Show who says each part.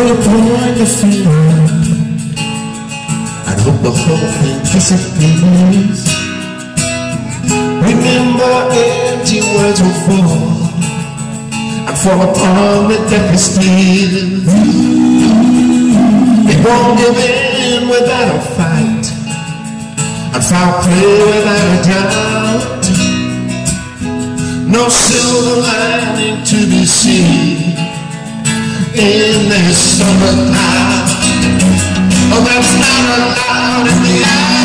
Speaker 1: you point the finger, I'd hope the whole thing disappears. Remember, empty words will fall and fall upon the deafest ears. It won't give in without a fight, and foul play without a doubt. No silver lining to be seen in this summer cloud. Oh, that's not allowed in the eye.